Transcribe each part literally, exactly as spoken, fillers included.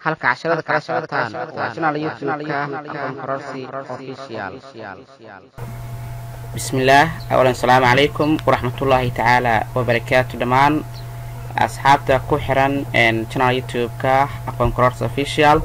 halka casharada kala socotaan waa channel YouTube-ka Aqoon Kororsi Official. Bismillah, awlan salaamu calaykum waraxmatullaahi tacaala wabarakaatu dhamaan asxaabta ku xiran channel YouTube-ka Aqoon Kororsi Official.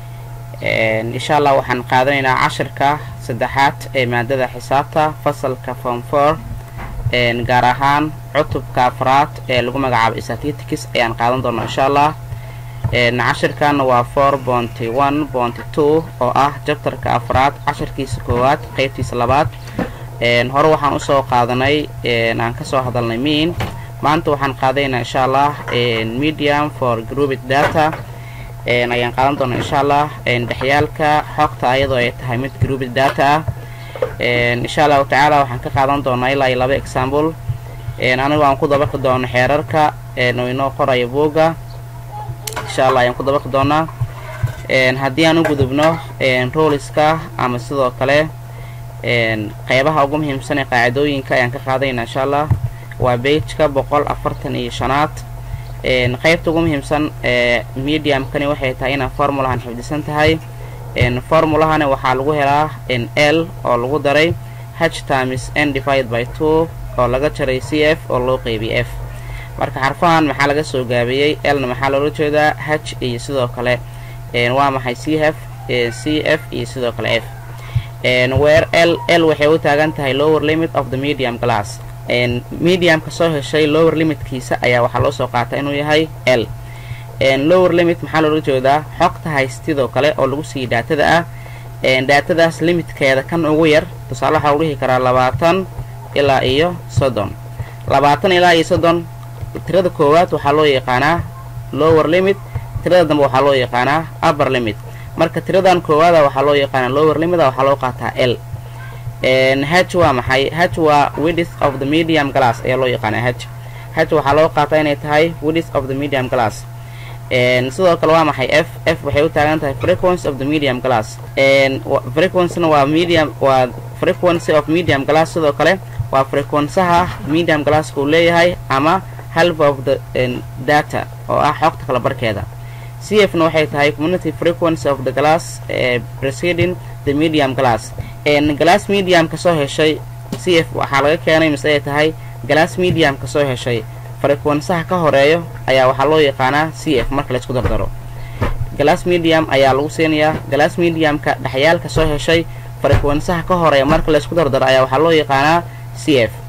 insha Allah waxaan qaadanaynaa casharka saddexaad ee maadada xisaabta fasalka form four gaar ahaan cutubka afraad ee lagu magacaabo statistics ayaan qaadan doonaa insha Allah. casharkan waa four point one point two oo ah chapterka afraad casharkiisa koowaad qaybtiisa labaad. hore waxaan u soo qaadanay aan ka soo hadalnay mean. maanta waxaan qaadaynaa insha Allah medium for grouped data ayaan qaadan doonaa insha Allah dhaxyaalka xogta ayadoo ay tahay mid grouped data ah. insha Allah tacaala waxaan ka qaadan doonaa ilaa laba example anigu aan ku dabaqi doono xeerarka oo inoo qorayo buuga. insha Allah ayaan ku dabaqi doonaa haddii aan u gudubno ruleska ama sidoo kale qaybaha ugu muhiimsan ee qaacidooyinka ayaan ka qaadaynaa insha Allah. waa page-ka boqol afartan iyo shanaad. qaybta ugu muhiimsan ee medium-kani waxay tahay inaan formulahan xifdisan tahay. formulahana waxaa lagu helaa L oo lagu daray h times n divided by two oo laga jaray c f oo loo qaybiyay f. marka xarfahan maxaa laga soo gaabiyay L na maxaa loola jeedaa h iyo sidoo kale waa maxay c f c f iyo sidoo kale f. where L L waxay u taagan tahay lower limit of the medium class. medium ka soo heshay lower limitkiisa ayaa waxaa loo soo qaataa inuu yahay L. lower limit maxaa loola jeedaa xogta haystidoo kale oo lagu siiyay daatada ah. daatadaas limitkeeda kan ugu yar tusaale waxaa lagu dhihi karaa labaatan ilaa iyo soddon. labaatan ilaa iyo soddon tirada koowaad waxaa loo yaqaanaa lower limit, tirada dambe waxaa loo yaqaanaa upper limit. marka tiradan koowaada waxaa loo yaqaanaa lower limit waxaa loo qaataa L. h waa maxay? h waa width of the medium glass ayaa loo yaqaanaa h. h waxaa loo qaataa inay tahay width of the medium glass. sidoo kale waa maxay f? f waxay u taagan tahay frequency of the medium glass. frequency waa medium waa frequency of medium glass. sidoo kale waa frequency-ha medium glass uu leeyahay ama half of the data oo ah xogta kala barkeeda. c f na waxay tahay community frequency of the glass uh, preceding the medium glass. glass medium ka soo heshay c f waxaa laga keenay mise ay tahay glass medium ka soo heshay frequency-ha ka horeeyo ayaa waxaa loo yaqaanaa c f marka la isku dardaro. glass medium ayaa lagu siinayaa glass medium-ka dhaxyaalka soo heshay frequency-ha ka horeeya marka la isku dardaro ayaa waxaa loo yaqaanaa c f.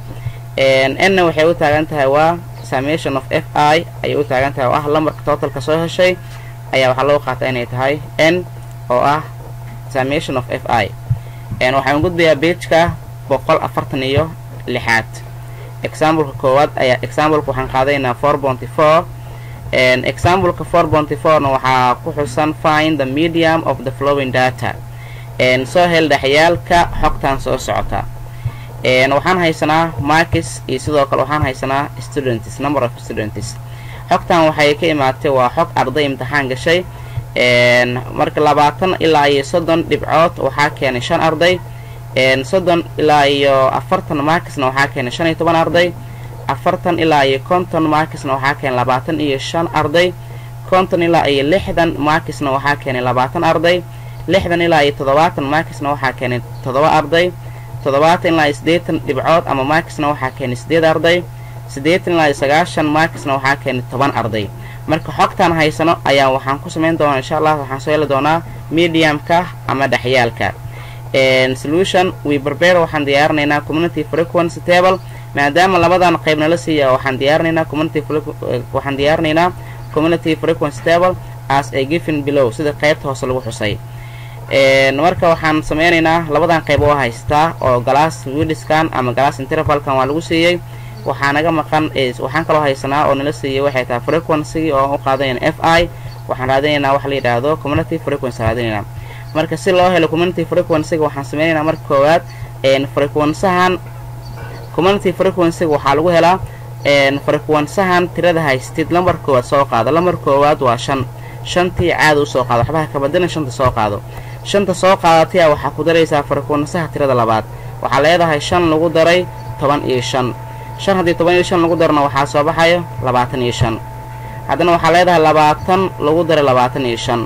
n na waxay u taagan tahay waa summation of f I ayay u taagan tahay oo ah lambarka totalka soo heshay ayaa waxaa loo qaataa inay tahay n oo ah summation of f I. waxaan gudbayaa page-ka boqol afartan iyo lixaad. example-ka koowaad ayaa example-ka waxaan qaadaynaa four point four. example-ka four point four na waxaa ku xusan find the medium of the flowing data. soo hel dhaxyaalka xogtan soo socota. waxaan haysanaa marks iyo sidoo kale waxaan haysanaa students, number of students. xogtan waxay ka imaatay waa xog arday imtixaan gashay. marka labaatan ilaa iyo soddon dhibcood waxaa keenay shan arday. soddon ilaa iyo afartan marksna waxaa keenay shan iyo toban arday. afartan ilaa iyo konton marksna waxaa keenay labaatan iyo shan arday. konton ilaa iyo lixdan marksna waxaa keenay labaatan arday. lixdan ilaa iyo toddobaatan marksna waxaa keenay toddoba arday. toddobaatan ilaa iyo siddeetan dhibcood ama marksna waxaa keenay siddeed arday. siddeetan ilaa iyo sagaashan marksna waxaa keenay toban arday. marka xogtan haysano ayaa waxaan ku samayn doonaa insha Allah. waxaan soo heli doonaa medium-ka ama dhaxyaalka. solution we prepare waxaan diyaarinaynaa community frequency table. maadaama labadan qaybna la siiya waxaan diyaarinaynaa community waxaan diyaarinaynaa community frequency table as a given below sida qaybta hoose lagu xusay. marka waxaan sameynaynaa labadan qayb oo haystaa oo glass width-kan ama glass interval-kan waa lagu siiyay. waxaa naga maqan waxaan kaloo haysanaa oo nala siiyay waxay tahay frequency oo u qaadayna f I. waxaan raadinaynaa wax la yidhaahdo community frequency raadinaynaa. marka si loo helo community frequency-ga waxaan sameynaynaa marka koowaad frequency-han community frequency-ga waxaa lagu helaa frequency-han tirada haystid lambar koowaad soo qaado. lambar koowaad waa shan. shantii caada u soo qaado waxba ka badana shanta soo qaado. shanta soo qaadatay waxaa ku daraysaa frequency-ha tirada labaad. waxaa leedahay shan lagu daray toban iyo shan. shan haddii toban iyo shan lagu darno waxaa soo baxayo labaatan iyo shan. haddana waxaa leedahay labaatan lagu daray labaatan iyo shan.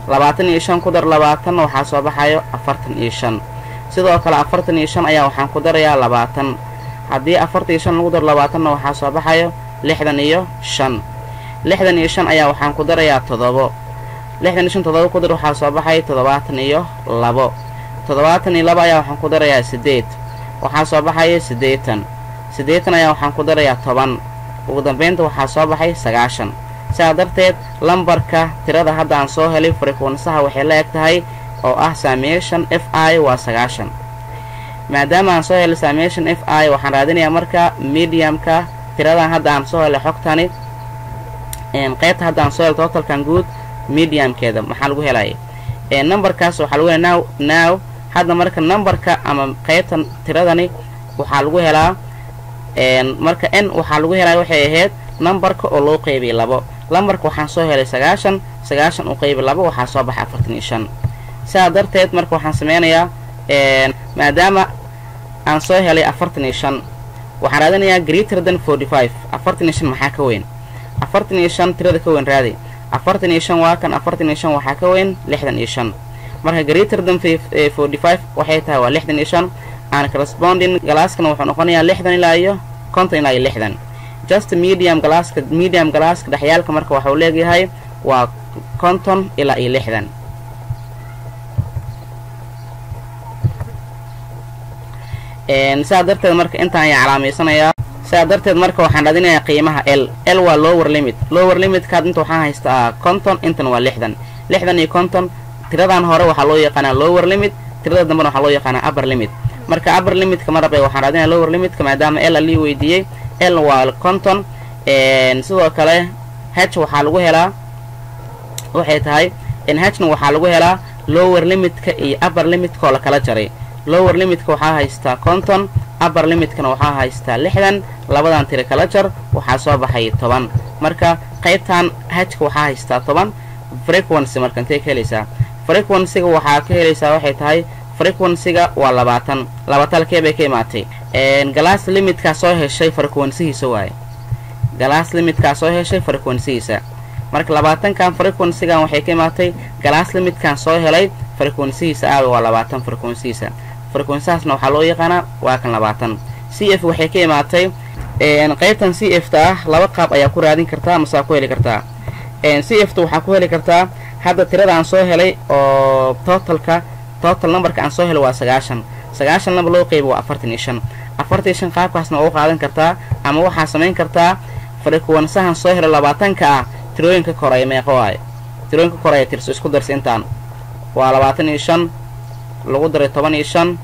labaatan iyo shan ku dar labaatan waxaa soo baxayo afartan iyo shan. sidoo kale afartan iyo shan ayaa waxaan ku darayaa labaatan. haddii afartan iyo shan lagu dar labaatanna waxaa soo baxayo lixdan iyo shan. lixdan iyo shan ayaa waxaan ku darayaa toddobo. lixdan iyo shan toddoba ku dar waxaa soo baxay toddobaatan iyo labo. toddobaatan iyo labo ayaa waxaan ku darayaa siddeed. waxaa soo baxaya siddeetan. siddeetan ayaa waxaan ku darayaa toban. ugu dambeynta waxaa soo baxay sagaashan. sidaa darteed lambarka tirada hadda aan soo helay frequensaha waxay la eg tahay oo ah summation f i waa sagaashan. maadaama aan soo helay summation f i waxaan raadinayaa marka mediumka tiradan hadda aan soo helay xogtani qaybta hadda aan soo helay totalkan guud mediumkeeda maxaa lagu helaya numberkaas waxaa lagu helaa now now hadda marka numberka ama qaybtan tiradani waxaa lagu helaa marka n waxaa lagu helaa waxay ahayd numberka oo loo qeybiyay labo. lambarka waxaan soo helay sagaashan. sagaashan u qeybi labo waxaa soo baxay afartan iyo shan. sidaa darteed marka waxaan sameynayaa maadaama aan soo helay afartan iyo shan waxaan raadinayaa greater than forty five. afartan iyo shan maxaa ka weyn? afartan iyo shan tirada ka weyn raadi. afartan iyo shan waa kan. afartan iyo shan waxaa ka weyn lixdan iyo shan. marka greater than forty five waxay tahay waa lixdan iyo shan. aan corresponding galaaskana wuxuu noqonayaa lixdan ilaa iyo konton ilaa iyo lixdan. just medium galaaska medium galaaska dhexyaalka marka waxuu leeyahay waa konton ilaa iyo lixdan. sidaa darteed marka intaan ayaa calaameysanayaa. sidaa darteed marka waxaan raadinayaa qiimaha l. l waa lower limit. lower limitkaad inta waxaan haystaa konton. intan waa lixdan. lixdan iyo konton tiradan hore waxaa loo yaqaanaa lower limit. tirada dambena waxaa loo yaqaanaa upper limit. marka upper limitka ma rabay waxaan raadinayaa lower limitka maadaama l lii weydiiyey. l waa konton. sidoo kale h waxaa lagu helaa waxay tahay hna waxaa lagu helaa lower limitka iyo upper limitka oo la kala jaray. lower limitka waxaa haystaa konton. upper limitkana waxaa haystaa lixdan. labadan tiro kala jar waxaa soo baxay toban. marka qaybtan hka waxaa haystaa toban. frequency marka intay ka helaysaa? frequencyga waxaa ka helaysaa waxay tahay frequencyga waa labaatan. labatalkee bay ka imaatay glass limitkaa soo heshay frequencyhiisa waaye. glass limitkaa soo heshay frequencyhiisa. marka labaatankan frequencygan waxay ka imaatay glass limitkan soo helay frequencyhiisa aawa waa labaatan frequencyhiisa. frequencyhaasna waxaa loo yaqaanaa waa kan labaatan. c f waxay ka imaatay qaybtan c f ta ah laba qaab ayaa ku raadin kartaa masaa ku heli kartaa. c f ta waxaa ku heli kartaa hadda tirada aan soo helay oo totalka total numberka aan soo helay waa sagaashan. sagaashan laba loo qeybo waa afartan iyo shan. afartan iyo shan qaabkaasna waa u qaadan kartaa ama waxaa samayn kartaa frequensahan soo helay labaatanka ah tirooyinka koreeya meeqo waaye. tirooyinka koreeya tirso isku darsa intaan waa labaatan iyo shan lagu daray toban iyo shan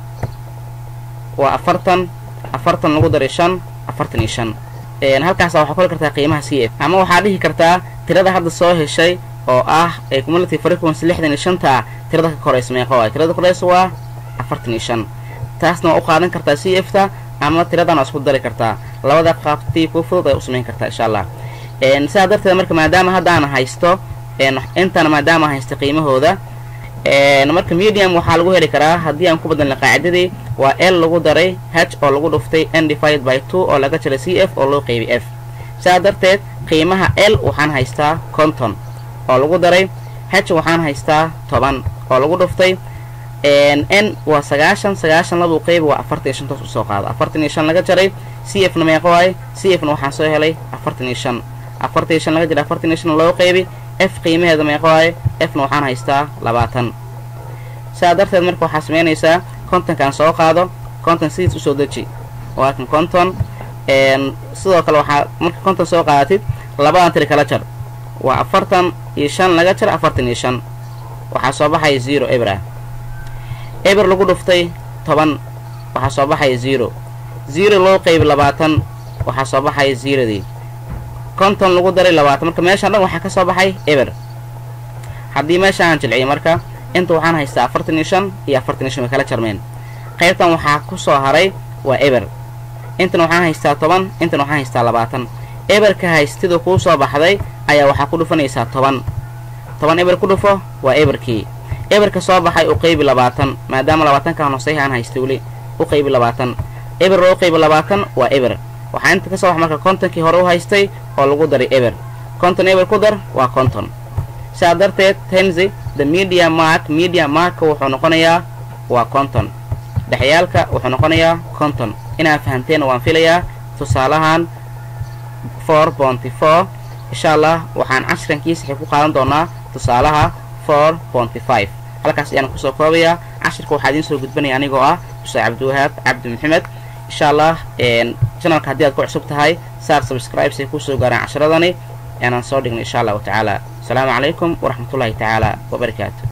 waa afartan. afartan lagu daray shan afartan iyo shan. halkaasa waxaa ku heli kartaa qiimaha c f ama waxaa dhihi kartaa tirada hadda soo heshay oo ah cumulative frequency lixdan iyo shanta ah tirada ka koraysa meeqo waaye. tirada koraysa waa afartan iyo shan. taasna waa u qaadan kartaa c f ta ama tiradan waa isku dari kartaa. labada qaabtii ku fudud ay u samayn kartaa insha allah. sidaa darteed marka maadaama hadda aan haysto intana maadaama aan haysto qiimahooda marka medium waxaa lagu heli karaa haddii aan ku badalna qaacidadii waa l lagu daray h oo lagu dhuftay n divided by two oo laga jaray c f oo loo qeybi f. sidaa darteed qiimaha l waxaan haystaa konton oo lagu daray h waxaan haystaa toban oo lagu dhuftay n waa sagaashan. sagaashan labuu qeybi waa afartan iyo shan toos usoo qaado. afartan iyo shan laga jaray c f na meeqo waaye? c f na waxaan soo helay afartan iyo shan. afartan iyo shan laga jaray afartan iyo shan loo qeybi f qiimaheeda meeqo waaye? f na waxaan haystaa labaatan. sidaa darteed marka waxaa samaynaysaa kontonkaan soo qaado. konton sidiis usoo deji waa kan konton. sidoo kale waxaa marka konton soo qaadatid labadan tiri kala jar waa afartan iyo shan laga jar afartan iyo shan waxaa soo baxaya zero ebra. eber lagu dhuftay toban waxaa soo baxaya zero. zero loo qeybi labaatan waxaa soo baxaya zerodii. konton lagu daray labaatan marka meeshaan dhan waxaa ka soo baxay eber. haddii meesha aan jilciyo marka inta waxaan haystaa afartan iyo shan iyo afartan iyo shan way kala jarmeen. qaybtan waxaa ku soo haray waa eber. intan waxaan haystaa toban. intan waxaan haystaa labaatan. eberka haystida kuu soo baxday ayaa waxaa ku dhufanaysaa toban. toban eber ku dhufo waa eberkii. eberka soo baxay u qeybi labaatan maadaama labaatankan hooseyha aan haystay weli u qeybi labaatan. eber loo qeybi labaatan waa eber. waxaa inta ka soo bax marka kontonkii hore u haystay oo lagu daray eber. konton eber ku dar waa konton. sidaa darteed tenzi the media mark media mark wuxuu noqonayaa waa konton dhexyaalka wuxuu noqonayaa konton inaa fahanteen waan filayaa tusaalahan four point four insha Allah waxaan casharkiisa ku qaadan doonaa tusaalaha four point five halkaas ayaan ku soo koobayaa casharka waxaa idin soo gudbinaya anigoo ah Ustaad Cabdiwahaab Cabdi Maxamed insha Allah een channelka hadii aad ku cusub tahay saar subscribe si ku soo gaaraan casharadani aanan soo dhigno insha Allah ta'ala. Assalamu alaykum wa rahmatullahi ta'ala wa barakatuh.